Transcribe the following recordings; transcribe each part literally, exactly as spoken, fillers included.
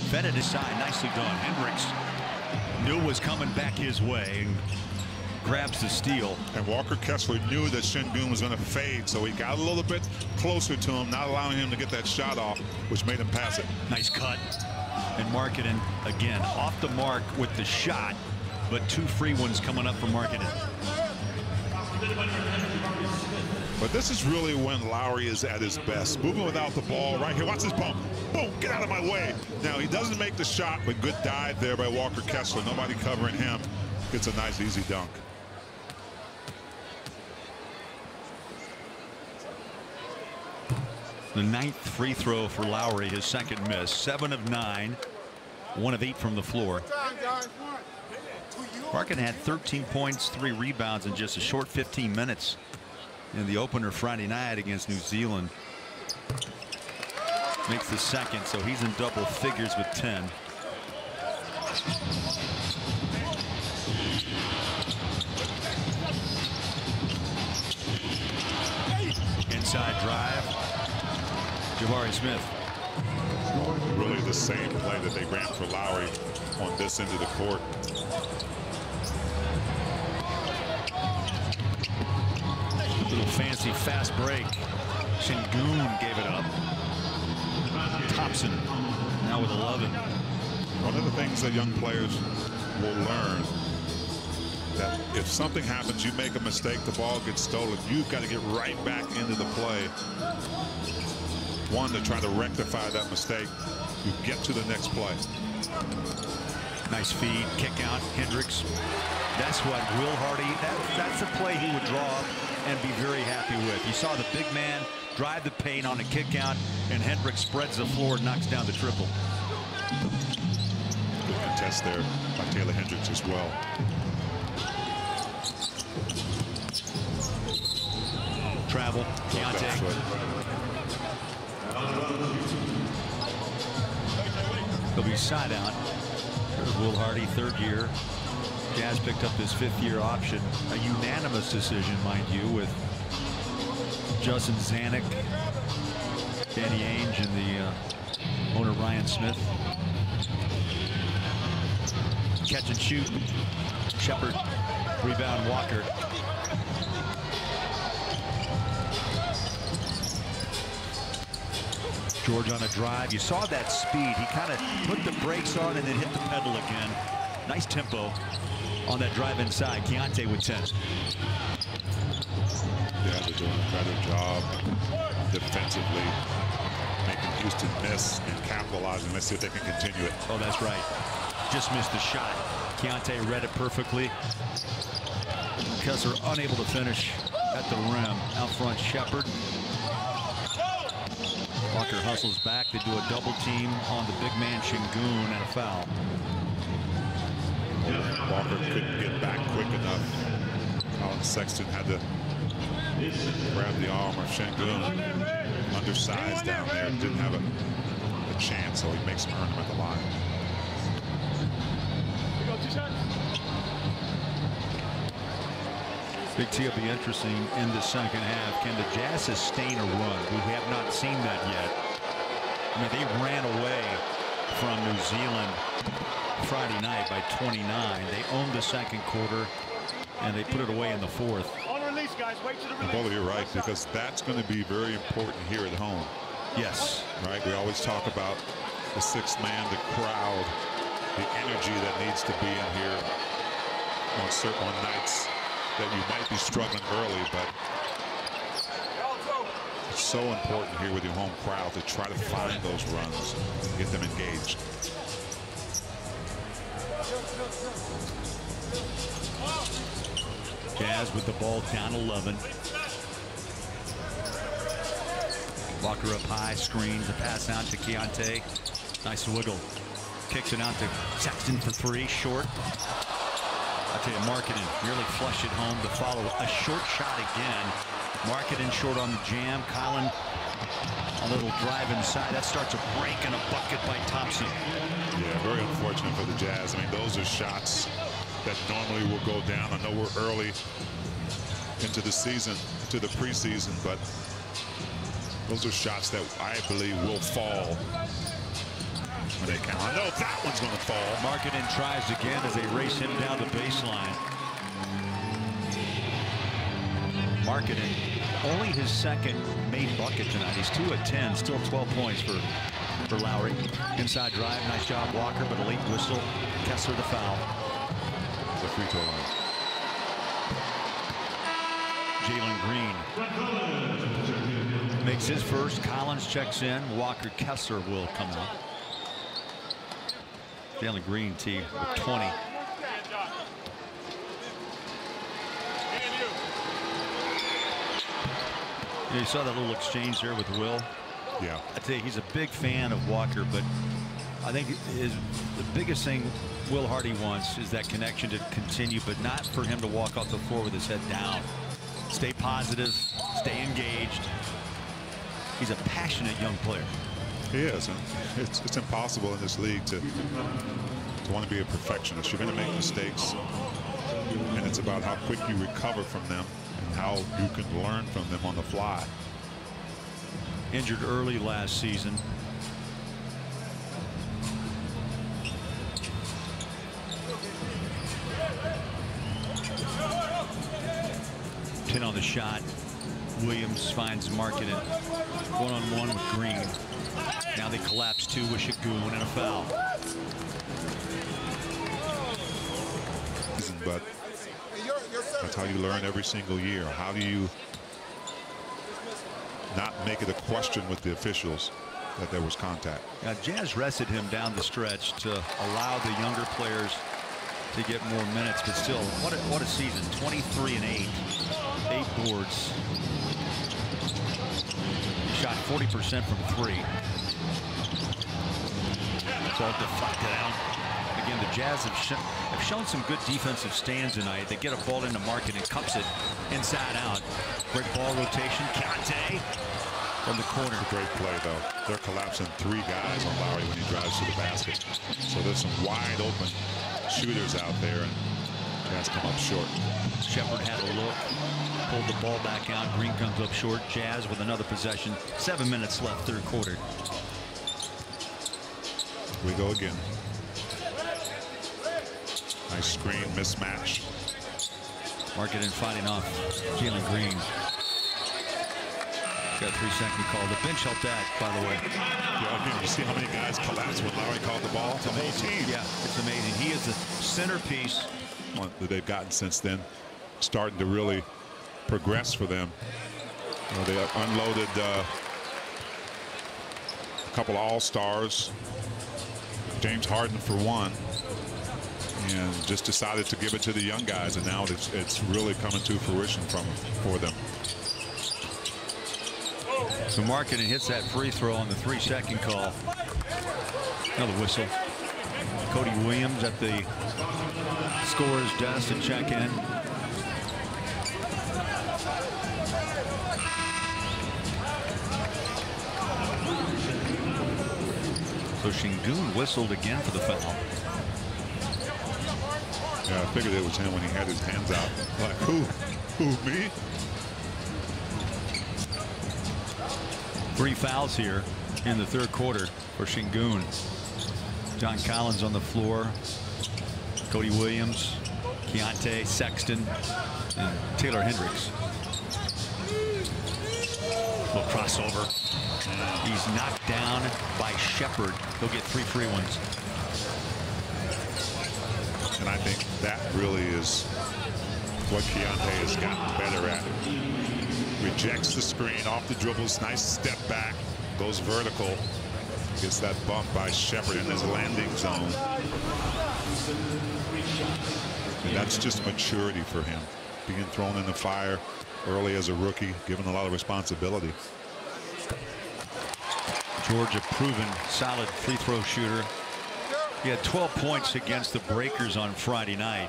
Fed it aside. Nicely done. Hendricks knew was coming back his way and grabs the steal. And Walker Kessler knew that Sengun was going to fade, so he got a little bit closer to him, not allowing him to get that shot off, which made him pass it. Nice cut. And Markkanen again off the mark with the shot, but two free ones coming up for Markkanen. But this is really when Lowry is at his best. Moving without the ball right here. Watch this bump. Boom, get out of my way. Now, he doesn't make the shot, but good dive there by Walker Kessler. Nobody covering him. Gets a nice, easy dunk. The ninth free throw for Lowry, his second miss. Seven of nine, one of eight from the floor. Markkanen had thirteen points, three rebounds in just a short fifteen minutes in the opener Friday night against New Zealand. Makes the second, so he's in double figures with ten. Inside drive. Jabari Smith. Really the same play that they ran for Lowry on this end of the court. Little fancy fast break. Sengun gave it up. Thompson now with eleven. One of the things that young players will learn, that if something happens, you make a mistake, the ball gets stolen, you've got to get right back into the play. One, to try to rectify that mistake. You get to the next play. Nice feed, kick out, Hendricks. That's what Will Hardy, that, that's a play he would draw up and be very happy with. You saw the big man drive the paint on a kick out, and Hendricks spreads the floor and knocks down the triple. Good contest there by Taylor Hendricks as well. Travel, Keontae. He'll be side out. There's Will Hardy, third year. Jazz picked up his fifth year option. A unanimous decision, mind you, with Justin Zanuck, Danny Ainge, and the uh, owner Ryan Smith. Catch and shoot. Shepard, rebound Walker. George on a drive. You saw that speed. He kind of put the brakes on and then hit the pedal again. Nice tempo on that drive inside. Keontae with ten. Yeah, they're doing a better job defensively, making Houston miss and capitalizing. Let's see if they can continue it. Oh, that's right. Just missed the shot. Keontae read it perfectly. Kessler unable to finish at the rim. Out front, Shepard. Walker hustles back. They do a double team on the big man Sengun and a foul. Walker couldn't get back quick enough. Colin Sexton had to grab the arm of Sengun. Undersized down there. Didn't have a, a chance, so he makes him earn him at the line. Big T will be interesting in the second half. Can the Jazz sustain a run? We have not seen that yet. I mean, they ran away from New Zealand Friday night by twenty-nine. They owned the second quarter, and they put it away in the fourth. On release, guys. Wait to the release. Well, you're right, because that's going to be very important here at home. Yes. Right? We always talk about the sixth man, the crowd, the energy that needs to be in here on certain nights that you might be struggling early, but it's so important here with your home crowd to try to find those runs, get them engaged. Jazz with the ball down eleven. Walker up high, screens, a pass out to Keontae. Nice wiggle. Kicks it out to Sexton for three, short. I'll tell you, Markkanen really flushed it home to follow a short shot again. Markkanen short on the jam. Colin, a little drive inside. That starts a break and a bucket by Thompson. Yeah, very unfortunate for the Jazz. I mean, those are shots that normally will go down. I know we're early into the season, into the preseason, but those are shots that I believe will fall. when they count. I know that one's going to fall. Markkanen tries again as they race him down the baseline. Markkanen, only his second made bucket tonight. He's two at ten, still twelve points for, for Lowry. Inside drive, nice job, Walker, but a late whistle. Kessler the foul. The free throw line. Jalen Green makes his first. Collins checks in. Walker Kessler will come out. Jalen Green, T, with twenty. You saw that little exchange there with Will. Yeah. I tell you, he's a big fan of Walker, but I think his, the biggest thing Will Hardy wants is that connection to continue, but not for him to walk off the floor with his head down. Stay positive, stay engaged. He's a passionate young player. He is. And it's, it's impossible in this league to, to want to be a perfectionist. You're going to make mistakes, and it's about how quick you recover from them and how you can learn from them on the fly. Injured early last season. ten on the shot. Williams finds Markkanen one-on-one with Green. Now they collapse two with Şengün and a foul. But that's how you learn every single year. How do you not make it a question with the officials that there was contact? Now, Jazz rested him down the stretch to allow the younger players to get more minutes, but still, what a, what a season. twenty-three and eight. Eight boards. Shot forty percent from three. Ball deflected out. Again, the Jazz have, sh have shown some good defensive stands tonight. They get a ball into Markkanen and cups it inside out. Great ball rotation. Keontae from the corner. Great play, though. They're collapsing three guys on Lowry when he drives to the basket. So there's some wide open shooters out there, and Jazz come up short. Shepherd had a look, pulled the ball back out. Green comes up short. Jazz with another possession. Seven minutes left, third quarter. We go again. Nice screen mismatch. Markkanen fighting off Jalen Green. Got a three-second call. The bench helped that, by the way. Yeah, again, you see how many guys collapsed when Lowry called the ball? It's amazing. Team. Yeah, it's amazing. He is the centerpiece that they've gotten since then, starting to really progress for them. You know, they unloaded uh, a couple of all-stars, James Harden for one, and just decided to give it to the young guys, and now it's, it's really coming to fruition from for them. So Markkanen hits that free throw on the three-second call. Another whistle. Cody Williams at the scorer's desk to check in. So Şengün whistled again for the foul. Yeah, I figured it was him when he had his hands out. Like, who? Who, me? Three fouls here in the third quarter for Şengün. John Collins on the floor. Cody Williams, Keontae, Sexton, and Taylor Hendricks. Little crossover. He's knocked down by Shepherd. He'll get three free ones. And I think that really is what Keontae has gotten better at. Rejects the screen off the dribbles. Nice step back. Goes vertical. Gets that bump by Shepherd in his landing zone. And that's just maturity for him. Being thrown in the fire early as a rookie, given a lot of responsibility. George, a proven solid free throw shooter. He had twelve points against the Breakers on Friday night.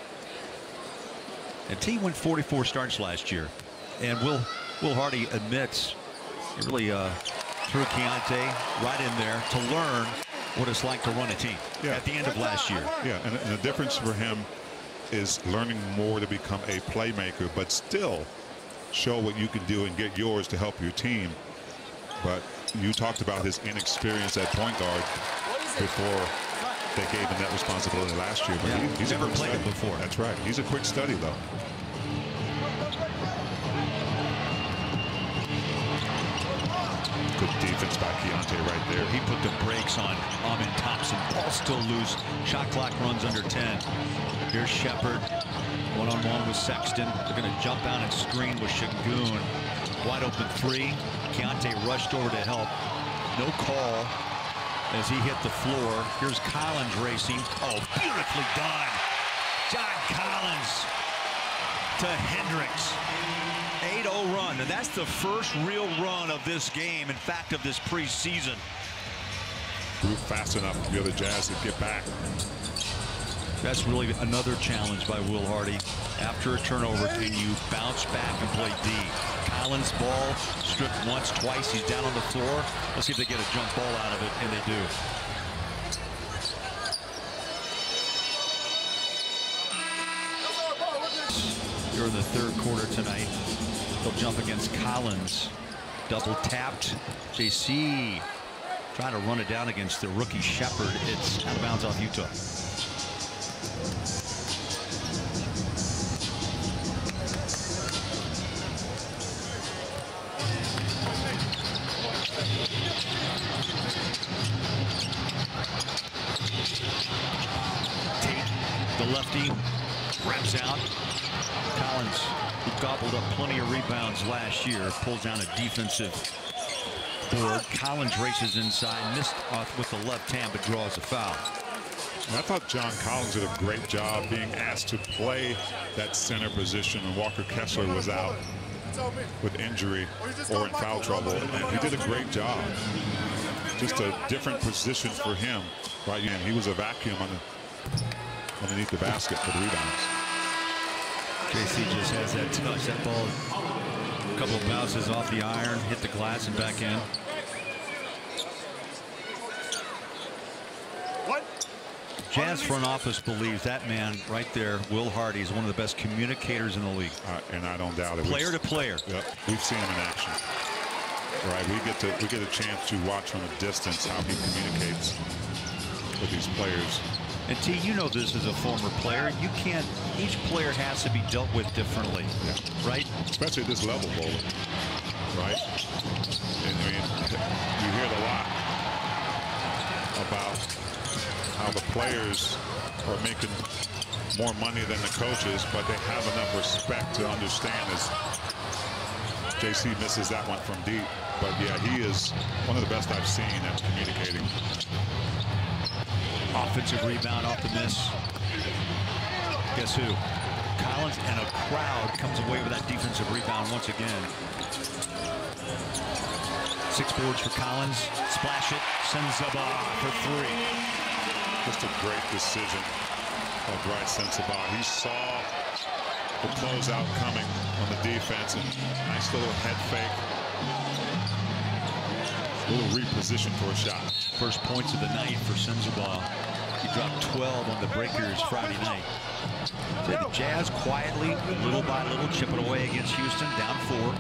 The team went forty-four starts last year. And Will Will Hardy admits he really uh, threw Keontae right in there to learn what it's like to run a team yeah. at the end of last year. Yeah, and, and the difference for him is learning more to become a playmaker, but still show what you can do and get yours to help your team. But you talked about his inexperience at point guard. before they gave him that responsibility last year. But yeah, he, he's never a quick played study. it before. That's right. He's a quick study, though. Good defense by Keontae right there. He put the brakes on Amin Thompson. Ball still loose. Shot clock runs under ten. Here's Shepard. One-on-one with Sexton. They're going to jump out and screen with Şengün. Wide open three. Keontae rushed over to help. No call as he hit the floor. Here's Collins racing. Oh, beautifully done. John Collins to Hendricks. eight oh run, and that's the first real run of this game, in fact, of this preseason. Grew fast enough for the other Jazz to get back. That's really another challenge by Will Hardy. After a turnover, can you bounce back and play D? Collins ball stripped once, twice. He's down on the floor. Let's see if they get a jump ball out of it, and they do. Here in the third quarter tonight, they'll jump against Collins. Double tapped. J C trying to run it down against the rookie Shepard. It's out of bounds off Utah. Tate, the lefty, wraps out. Collins, who gobbled up plenty of rebounds last year, pulls down a defensive board. Collins races inside, missed off with the left hand, but draws a foul. And I thought John Collins did a great job being asked to play that center position, and Walker Kessler was out with injury or in foul trouble, and he did a great job. Just a different position for him, right? And he was a vacuum on the, underneath the basket for the rebounds. J C just has that touch. That ball, a couple of bounces off the iron, hit the glass and back in. What? Jazz front office believes that man right there, Will Hardy, is one of the best communicators in the league. Uh, and I don't doubt it. Player we've, to player. Yep, we've seen him in action. Right, we get to we get a chance to watch from a distance how he communicates with these players. And T, you know this as a former player. You can't. Each player has to be dealt with differently, yeah. right? Especially at this level, Bowler. Right. And, I mean, you hear a lot about how the players are making more money than the coaches, but they have enough respect to understand as J C misses that one from deep. But yeah, he is one of the best I've seen at communicating. Offensive rebound off the miss. Guess who? Collins, and a crowd comes away with that defensive rebound once again. Six boards for Collins. Splash it. Sends Sabah for three. Just a great decision of Bright Sensabaugh. He saw the closeout coming on the defense, and nice little head fake. A little reposition for a shot. First points of the night for Sensabaugh. He dropped twelve on the Breakers Friday night. So the Jazz quietly, little by little, chipping away against Houston, down four.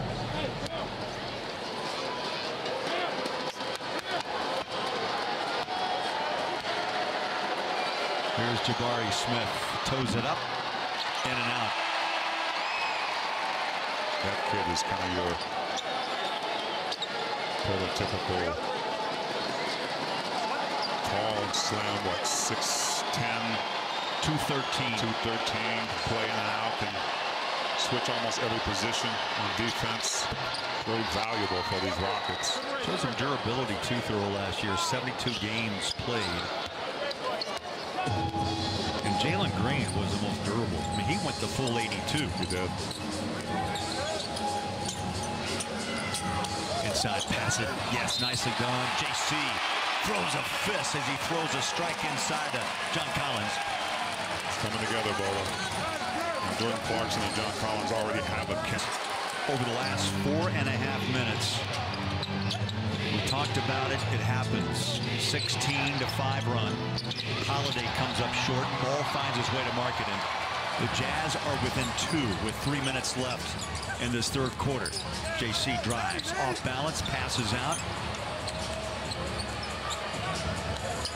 Here's Jabari Smith, toes it up, in and out. That kid is kind of your prototypical tall, slam, what, six ten, two thirteen. two thirteen, play in and out, and switch almost every position on defense. Very valuable for these Rockets. Showed some durability too through last year, seventy-two games played. And Jalen Green was the most durable. I mean, he went the full eighty-two. He did. Inside, pass it. Yes, nicely done. J C throws a fist as he throws a strike inside to John Collins. It's coming together, Bowler. And Jordan Clarkson and John Collins already have a kiss. Over the last four and a half minutes, we talked about it. It happens. sixteen to five run. Holiday comes up short. Ball finds his way to Markkanen. The Jazz are within two with three minutes left in this third quarter. J C drives off balance, passes out.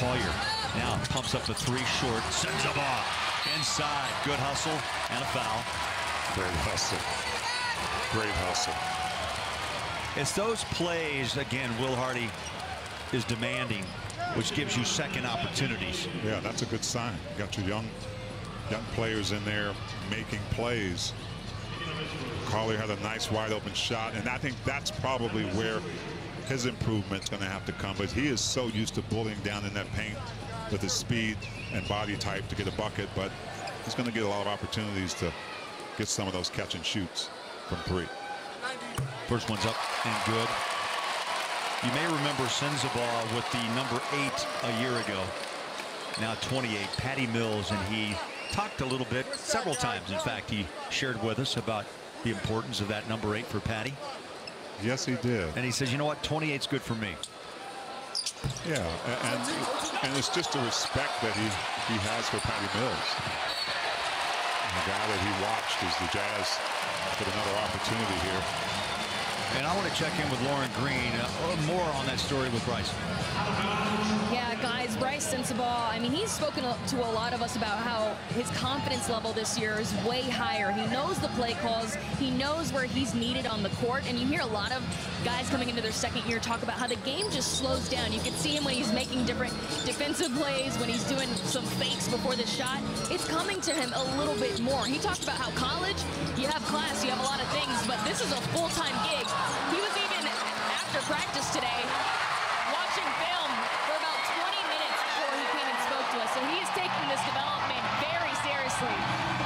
Collier now pumps up the three short, sends the ball inside. Good hustle and a foul. Great hustle. Great hustle. It's those plays, again, Will Hardy is demanding, which gives you second opportunities. Yeah, that's a good sign. You got your young, young players in there making plays. Collier had a nice wide open shot, and I think that's probably where his improvement's going to have to come. But he is so used to bullying down in that paint with his speed and body type to get a bucket. But he's going to get a lot of opportunities to get some of those catch and shoots from three. First one's up and good. You may remember Sensabaugh with the number eight a year ago. Now twenty-eight, Patty Mills, and he talked a little bit, several times, in fact, he shared with us about the importance of that number eight for Patty. Yes, he did. And he says, you know what, twenty-eight's good for me. Yeah, and, and it's just the respect that he, he has for Patty Mills. The guy that he watched as the Jazz get another opportunity here. And I want to check in with Lauren Green. Uh, more on that story with Bryce. Yeah, guys, Bryce Sensabaugh, I mean, he's spoken to a lot of us about how his confidence level this year is way higher. He knows the play calls. He knows where he's needed on the court. And you hear a lot of guys coming into their second year talk about how the game just slows down. You can see him when he's making different defensive plays, when he's doing some fakes before the shot. It's coming to him a little bit more. He talked about how college, you have class, you have a lot of things, but this is a full-time gig. He was even, after practice today, watching film for about twenty minutes before he came and spoke to us. So he is taking this development very seriously.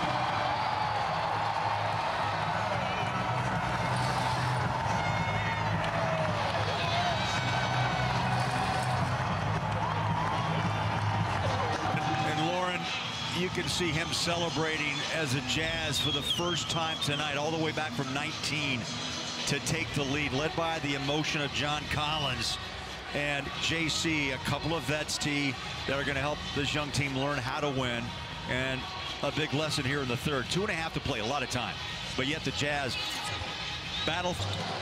And Lauren, you can see him celebrating as a Jazz for the first time tonight, all the way back from nineteen, to take the lead, led by the emotion of John Collins and J C, a couple of vets, T, that are going to help this young team learn how to win. And a big lesson here in the third. Two and a half to play, a lot of time. But yet the Jazz battle.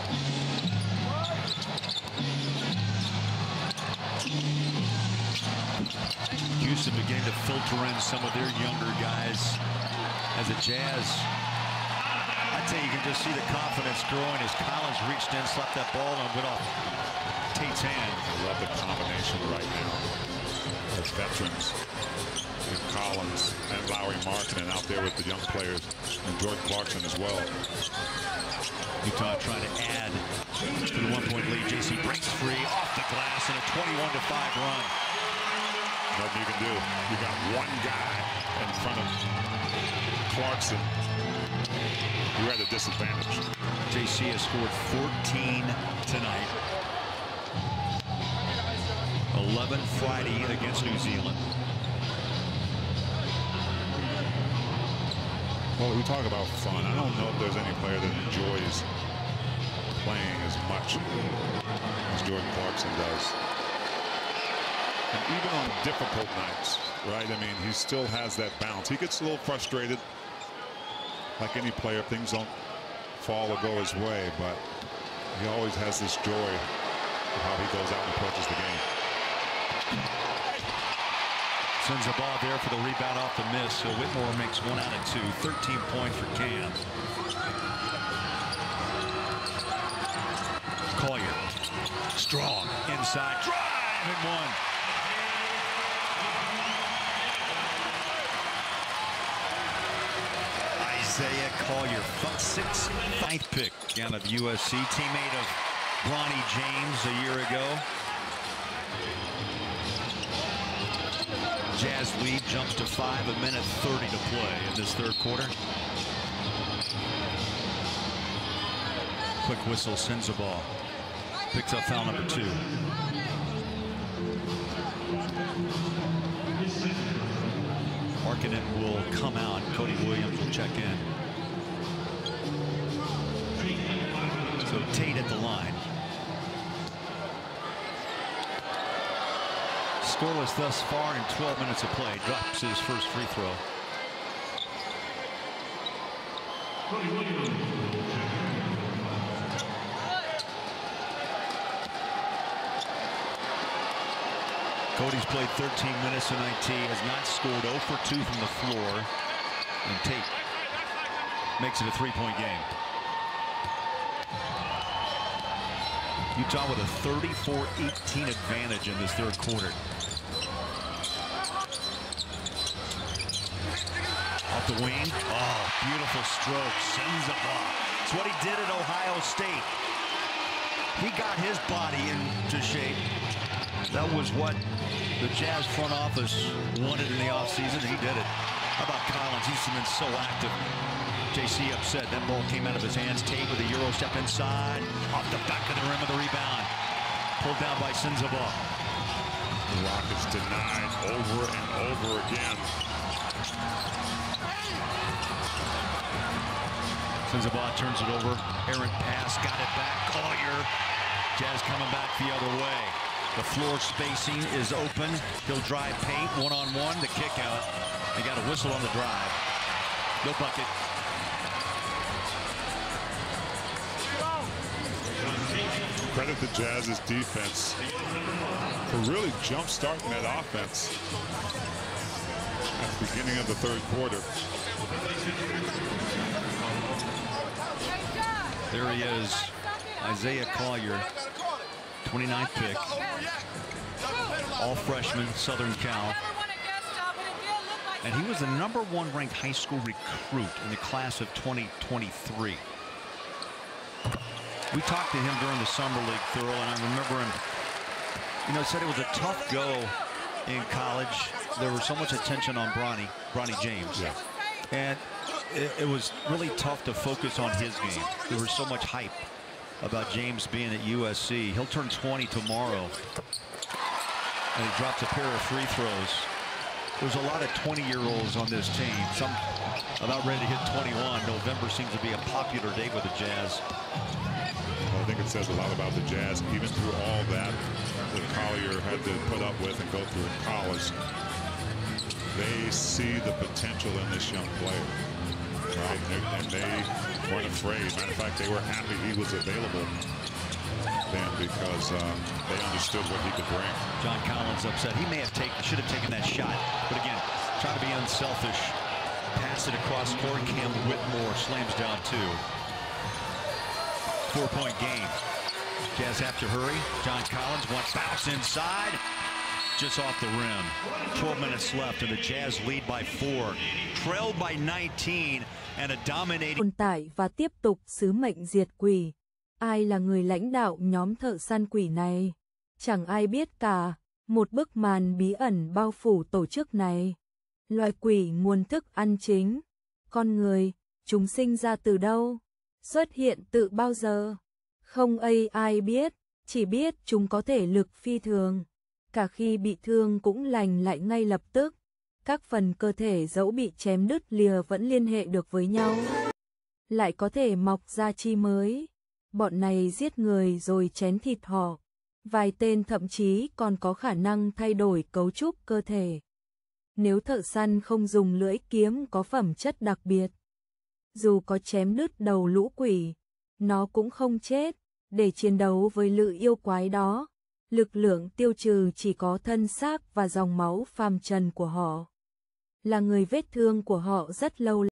Houston beginning to filter in some of their younger guys as a Jazz. I tell you, you can just see the confidence growing as Collins reached in, slapped that ball, and went off Tate's hand. I love the combination right now of veterans with Collins and Lauri Markkanen out there with the young players, and Jordan Clarkson as well. Utah trying to add to the one-point lead. J C breaks free off the glass in a twenty-one to five run. Nothing you can do. You got one guy in front of Clarkson. You're at a disadvantage. J C has scored fourteen tonight. eleven Friday against New Zealand. Well, we talk about fun. I don't know if there's any player that enjoys playing as much as Jordan Clarkson does. And even on difficult nights, right? I mean, he still has that bounce. He gets a little frustrated. Like any player, things don't fall or go his way, but he always has this joy of how he goes out and approaches the game. Sends the ball there for the rebound off the miss, so Whitmore makes one out of two. thirteen points for Cam. Collier, strong, inside, drive, and one. Isaiah Collier, six, ninth pick down at U S C, teammate of Bronny James a year ago. Jazz lead jumps to five, a minute thirty to play in this third quarter. Quick whistle, sends the ball. Picks up foul number two. Markkanen will come out. Cody Williams will check in. So Tate at the line. Scoreless thus far in twelve minutes of play. Drops his first free throw. Cody's played thirteen minutes tonight. T has not scored zero for two from the floor. And Tate makes it a three-point game. Utah with a thirty-four eighteen advantage in this third quarter. Off the wing. Oh, beautiful stroke. Sends the ball. It's what he did at Ohio State. He got his body into shape. That was what the Jazz front office wanted in the offseason. He did it. How about Collins? He's been so active. J C upset. That ball came out of his hands. Tate with a Euro step inside. Off the back of the rim of the rebound. Pulled down by Sensabaugh. The Rockets denied over and over again. Sensabaugh turns it over. Errant pass. Got it back. Collier. Jazz coming back the other way. The floor spacing is open. He'll drive paint one-on-one. The kick out. They got a whistle on the drive. No bucket. Credit the Jazz's defense for really jump-starting that offense at the beginning of the third quarter. There he is, Isaiah Collier, twenty-ninth pick, all freshman, Southern Cal. And he was the number one ranked high school recruit in the class of twenty twenty-three. We talked to him during the summer league, Thurl, and I remember him, you know, said it was a tough go in college. There was so much attention on Bronny, Bronny James. Yeah. And it, it was really tough to focus on his game. There was so much hype about James being at U S C. He'll turn twenty tomorrow. And he drops a pair of free throws. There's a lot of twenty-year-olds on this team. Some about ready to hit twenty-one. November seems to be a popular day with the Jazz. Well, I think it says a lot about the Jazz, even through all that that Collier had to put up with and go through in college. They see the potential in this young player, right? And they weren't afraid. Matter of fact, they were happy he was available then because uh, they understood what he could bring. John Collins upset. He may have taken, should have taken that shot. But again, trying to be unselfish. Pass it across court. Cam Whitmore slams down two. Four-point game. Jazz have to hurry. John Collins wants bounce inside. Just off the rim. twelve minutes left and the Jazz lead by four. Trailed by nineteen and a dominating. Tồn tại và tiếp tục sứ mệnh diệt quỷ. Ai là người lãnh đạo nhóm thợ săn quỷ này? Chẳng ai biết cả. Một bức màn bí ẩn bao phủ tổ chức này. Loài quỷ nguồn thức ăn chính. Con người, chúng sinh ra từ đâu? Xuất hiện từ bao giờ? Không ai ai biết, chỉ biết chúng có thể lực phi thường. Cả khi bị thương cũng lành lại ngay lập tức. Các phần cơ thể dẫu bị chém đứt lìa vẫn liên hệ được với nhau. Lại có thể mọc ra chi mới. Bọn này giết người rồi chén thịt họ. Vài tên thậm chí còn có khả năng thay đổi cấu trúc cơ thể. Nếu thợ săn không dùng lưỡi kiếm có phẩm chất đặc biệt, dù có chém đứt đầu lũ quỷ, nó cũng không chết. Để chiến đấu với lũ yêu quái đó, lực lượng tiêu trừ chỉ có thân xác và dòng máu phàm trần của họ. Là người vết thương của họ rất lâu.